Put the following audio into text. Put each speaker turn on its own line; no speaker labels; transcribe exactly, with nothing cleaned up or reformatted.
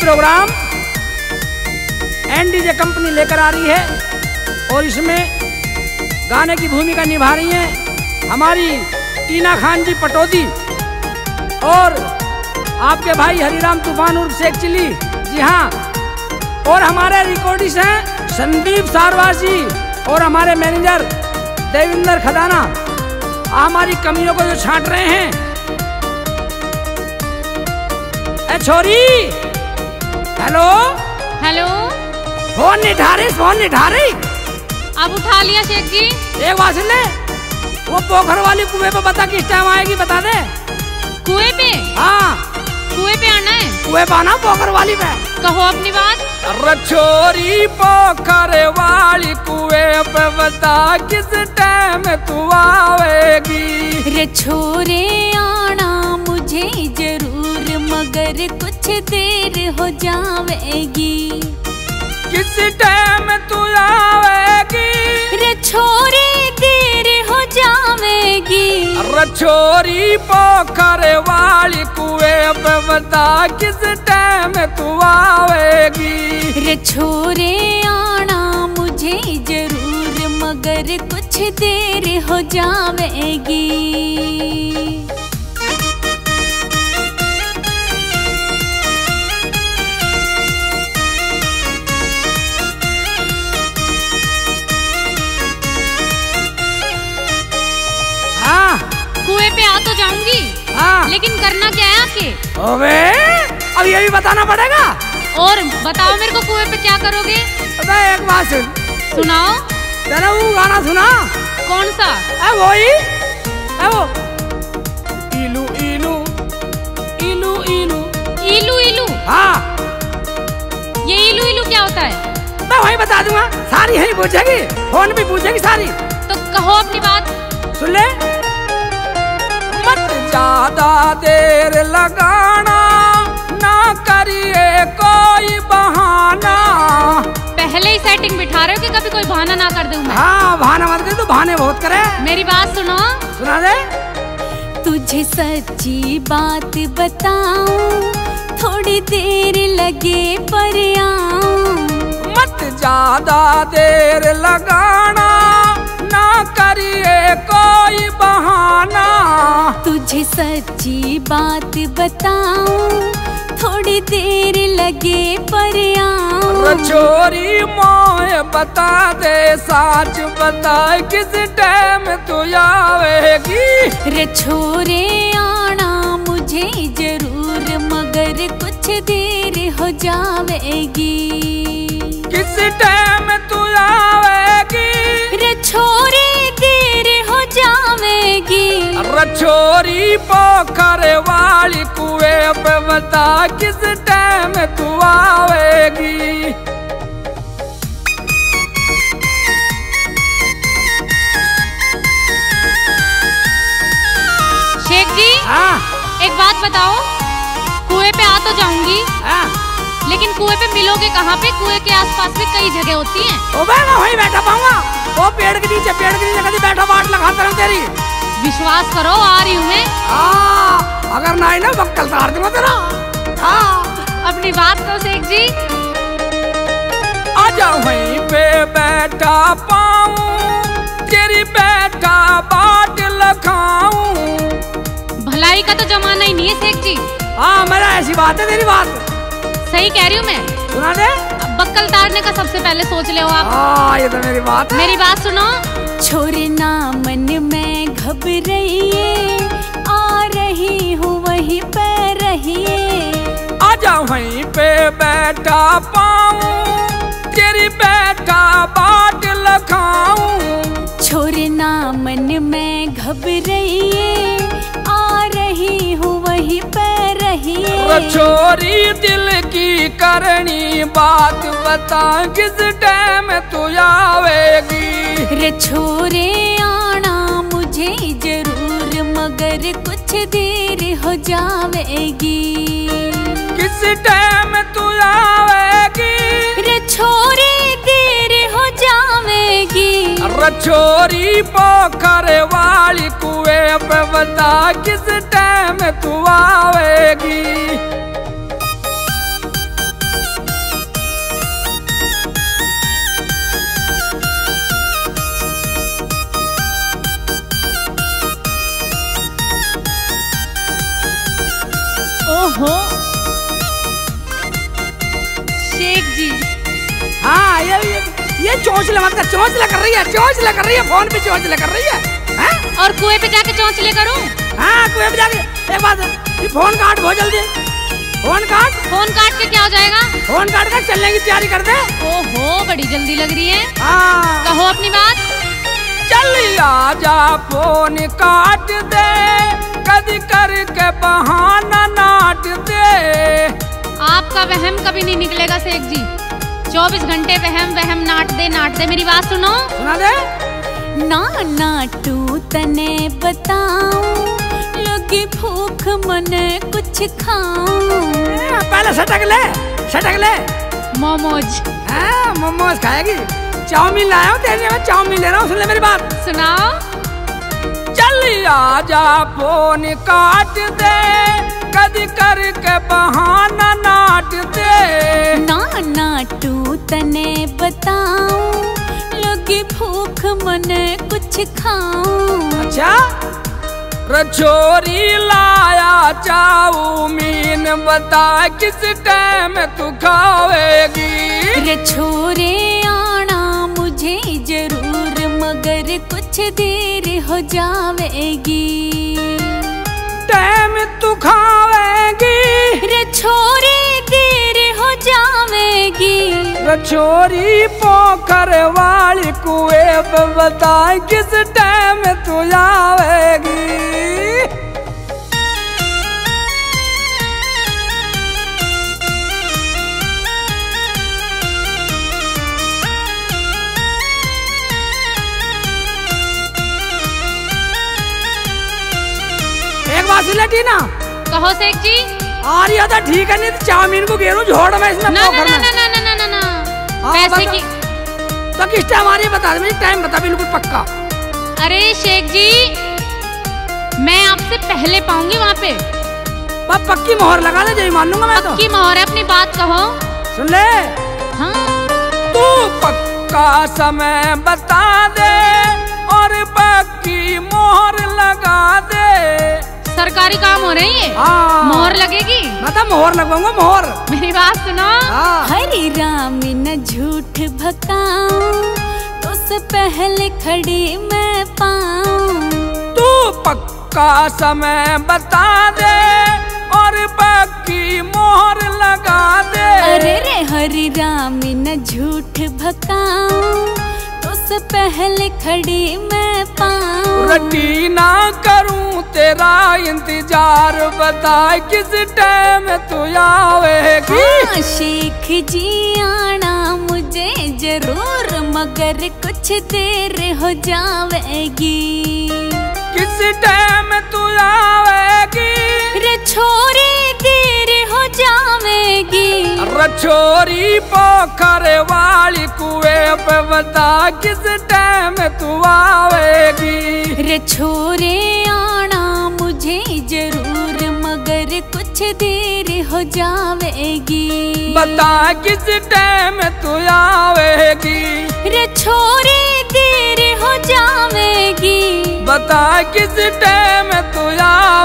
Programme NDJ company लेकर आ रही है और इसमें गाने की भूमिका निभा रही हैं हमारी टीना खान जी पटौदी और आपके भाई हरिराम तूफान उर्फ शेख चिली। जी हाँ, और हमारे रिकॉर्डिस्ट हैं संदीप सारवासी और हमारे मैनेजर देविंदर खदाना। हमारी कमियों को जो छांट रहे हैं। ए छोरी, हेलो
हेलो,
फोन नहीं उठा रही, फोन नहीं उठा रही।
अब उठा लिया शेख जी।
एक बात सुन ले, वो पोखर वाली कुएं पे बता किस टाइम आएगी, बता दे।
कुएं पे?
हाँ,
कुएं पे आना है।
कुएं पे आना, पोखर वाली पे।
कहो अपनी बात।
अरे छोरी, पोखर वाली कुएं पे बता किस टाइम तू आवेगी।
रे छोरे आना मुझे जरूर, मगर कुछ देर हो जावेगी।
किस टाइम तू आवेगी।
रे छोरे देर हो जावेगी।
अरे छोरी, पोखर वाली कुएं पे बता किस टाइम तू आवेगी।
रे छोरे आना मुझे जरूर, मगर कुछ देर हो जावेगी। कुएं पे आ तो जाऊंगी,
हाँ,
लेकिन करना क्या है आके?
अबे अब ये भी बताना पड़ेगा।
और बताओ मेरे को, कुएं पे क्या करोगे?
अबे एक बात सुन।
सुनाओ।
तेरा वो गाना सुना?
कौन सा?
है वो ही, है वो। इलू इलू इलू इलू
इलू इलू।
हाँ,
ये इलू इलू क्या होता है?
मैं वही बता दूंगा, सारी यही पूछेगी, फोन भी पूछेगी सारी।
तो कहो अपनी बात।
सुन ले, मत ज्यादा देर लगाना, ना करिए कोई बहाना।
पहले ही सेटिंग बिठा रहे हो कि कभी कोई बहाना ना कर दूं मैं।
हाँ, बहाना मत दे, तू बहाने बहुत करे।
मेरी बात सुनो।
सुना दे।
तुझे सच्ची बात बताऊं, थोड़ी देर लगे पर आऊं।
मत ज्यादा देर लगाना, ना करिए कोई बहाना।
तुझे सच्ची बात बताऊं, थोड़ी देर लगे पर आऊं।
छोरी मोए बता दे, सच बता किस टाइम तू आवेगी।
रे छोरे आना मुझे जरूर, मगर कुछ देर हो जावेगी।
किस टाइम तू आवेगी।
रे छोरे देर हो जावेगी।
अरे छोरी, पोखर वाली कुएं पे बता किस टाइम तू आवेगी।
शेख जी,
हाँ,
एक बात बताओ, कुएं पे आ तो जाऊंगी,
हाँ,
लेकिन कुएं पे मिलोगे कहाँ पे? कुएं के आसपास में कई जगह होती हैं।
ओ बे, मैं वहीं बैठा पाऊंगा, वो पेड़ के नीचे, पेड़ के नीचे कभी बैठा बाट लगाता रहूं तेरी।
विश्वास करो, आ रही हूँ मैं।
हाँ, अगर ना आई ना बक्कल तार दूंगा तेरा। हाँ,
अपनी बात तो शेख जी।
आजा वहीं पे बैठा पाऊं, तेरी बैठा बाट लगाऊं।
भलाई का तो जमाना ही नहीं है शेख जी।
हाँ, मेरा ऐसी बात है, तेरी बात
सही कह रही हूँ मैं।
सुना दे।
अब बक्कल तारने का सबसे पहले सोच ले हो आप।
हाँ, ये तो मेरी बात है।
मेरी बात सुनो। छोरे ना मन में घबराइए, आ रही हूँ वहीं पे रहिए।
आजा वहीं पे बैठा पाऊं, तेरी बैठा बाट लगाऊं।
छोरे ना मन में घबराइए, आ रही हूँ वहीं पे रहिए।
छोरी, दिल की करनी बात बता किस टाइम तू आवेगी।
रे छोरे आना मुझे जरूर, मगर कुछ देर हो जावेगी।
किस टाइम तू आवेगी।
रे छोरे देर हो जावेगी।
अरे छोरी, पोखर वाली कुएं पे बता किस टाइम तू आवेगी।
ओहो शेख जी।
हाँ ये ये, ये चौंचला मत कर, चौंचला कर रही है, चौंचला कर रही है, फोन पे चौंचला कर रही है, है?
और कुएं पे जाके चौंचले करूं?
हाँ कुएं पे जाके। एक बात, ये फोन काट बहुत जल्दी, फोन काट।
फोन काट के क्या हो जाएगा?
फोन काट कर चलने की तैयारी कर दे।
ओहो बड़ी जल्दी लग रही है।
हाँ
कहो अपनी बात।
चल आजा फोन काट दे, कदी करके बहाना नाट दे।
आपका वहम कभी नहीं निकलेगा शेख जी। चौबीस घंटे वहम वहम नाट दे नाट दे। मेरी बात सुनो।
सुना दे।
ना नाटू तने बताऊं, लगी भूख मने कुछ खाऊं।
पहले सटक ले, सटक ले।
मोमोज।
हाँ मोमोज खाएगी। चाउमीन लाया हूँ तेरे लिए, चाउमीन ले रहा हूँ, सुन ले मेरी बात।
सुनाओ।
चल आजा फोन काट दे, कदी करके बहाना नाट दे।
ना नाटू तने बताऊं, लगी भूख मने कुछ खाऊं।
अच्छा रचोरी लाया चाउमीन, बता किस टाइम तू खावेगी।
रे छोरे आना मुझे जरूर, मगर कुछ देर हो जावेगी।
टाइम तू खावेगी।
रे छोरे देर हो जावेगी।
रचोरी पोखर वाली कुएं पे बता किस टाइम तू आवेगी। एक बात सुन ले टीना।
कहो शेख जी।
आ रही था ठीक है, नहीं तो चाउमीन को घेरूं झोड़ में इसमें।
ना ना ना ना ना ना ना ना
हाँ,
पैसे की।
तो किस टाइम आ रही है बता दे, मुझे टाइम बता बिल्कुल पक्का।
अरे शेख जी मैं आपसे पहले पाऊंगी वहाँ पे।
बस पक्की मोहर लगा दे, यही मान लूंगा मैं तो।
पक्की मोहर है, अपनी बात कहो।
सुन ले।
हाँ
तू पक्का समय बता दे और पक्की मोहर लगा दे।
सरकारी काम हो रही है।
हाँ
मोहर लगेगी।
मतलब मोहर लगवाऊंगा मोहर।
मेरी बात सुनो।
हाँ।
हरी राम न झूठ भकाऊं, तो से पहले खड़ी मैं पाऊं।
तू पक्का समय बता दे और पक्की मोहर लगा दे।
अरे रे हरी राम न झूठ भकाऊं, तो से पहले खड़ी मैं पाऊं।
रटी ना करूं तेरा इंतजार, बता किस टाइम तू आवेगी।
हाँ शेख जी आना मुझे जरूर, मगर कुछ देर हो जावेगी।
किस टाइम तू आवेगी।
रे छोरी देर हो जावेगी।
रछोरी पोखर वाली कुएं पे बता किस टाइम तू आवेगी।
रे छोरे आना मुझे जरूर, मगर कुछ देर हो जावेगी।
बता किस टाइम तू आवेगी।
रे छोरे देर हो जावेगी।
बता किस टाइम तू आवेगी।